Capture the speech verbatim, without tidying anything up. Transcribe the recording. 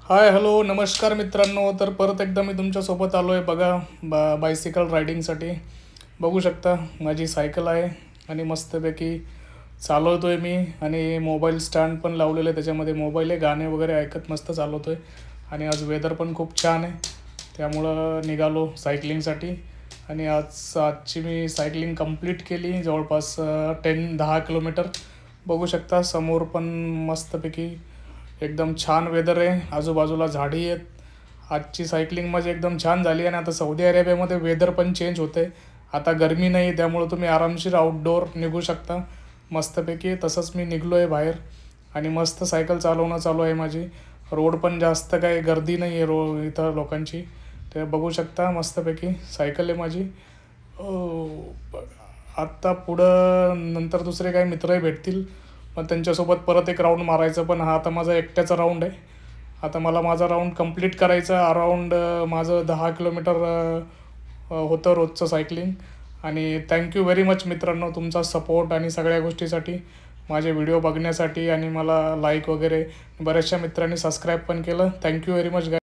Hi hello नमस्कार मित्रांनो. तर परत एकदा मी तुमच्यासोबत आलो आहे बघा बा बायसिकल रायडिंगसाठी. बघू शकता माझी सायकल आहे आणि मस्तपैकी चालवतो आहे मी. आणि मोबाईल स्टँड पण लावलेलं आहे, त्याच्यामध्ये मोबाईल आहे, गाणे वगैरे ऐकत मस्त चालवतो आहे. आणि आज वेदर पण खूप छान आहे, त्यामुळं निघालो सायकलिंगसाठी. आणि आज आजची मी सायकलिंग कंप्लीट केली जवळपास टेन दहा किलोमीटर. बघू शकता समोर पण मस्तपैकी एकदम छान वेदर आहे, आजूबाजूला झाडी आहेत. आजची सायकलिंग माझी एकदम छान झाली. आणि आता सौदी अरेबियामध्ये वेदर पण चेंज होते, आता गरमी नाही, त्यामुळं तुम्ही आरामशीर आउटडोअर निघू शकता मस्तपैकी. तसंच मी निघलो आहे बाहेर आणि मस्त सायकल चालवणं चालू आहे माझी. रोड पण जास्त काही गर्दी नाही आहे रो इथं लोकांची, ते बघू शकता मस्तपैकी सायकल आहे माझी. आत्ता पुढं नंतर दुसरे काही मित्रही भेटतील, मग त्यांच्यासोबत परत एक राऊंड मारायचं. पण हा आता माझा एकट्याचा राऊंड आहे. आता मला माझा राऊंड कंप्लीट करायचा. अराऊंड माझं दहा किलोमीटर होतं रोजचं सायकलिंग. आणि थँक्यू व्हेरी मच मित्रांनो तुमचा सपोर्ट आणि सगळ्या गोष्टीसाठी, माझे व्हिडिओ बघण्यासाठी. आणि मला लाईक वगैरे बऱ्याचशा मित्रांनी सबस्क्राईब पण केलं. थँक्यू व्हेरी मच गाय.